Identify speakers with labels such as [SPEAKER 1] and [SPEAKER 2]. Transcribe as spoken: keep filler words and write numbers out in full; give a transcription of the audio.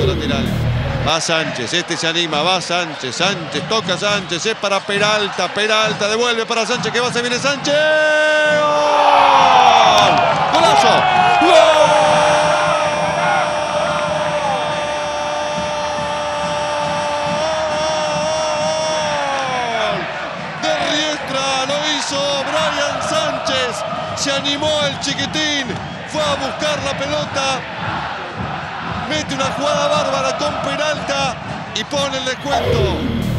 [SPEAKER 1] costado lateral. Va Sánchez, este se anima, va Sánchez, Sánchez, toca Sánchez, es para Peralta, Peralta, devuelve para Sánchez, que va, se viene Sánchez. ¡Gol! ¡Golazo! ¡Gol! De Riestra lo hizo Brian Sánchez, se animó el chiquitín, fue a buscar la pelota. Mete una jugada bárbara con Peralta y pone el descuento.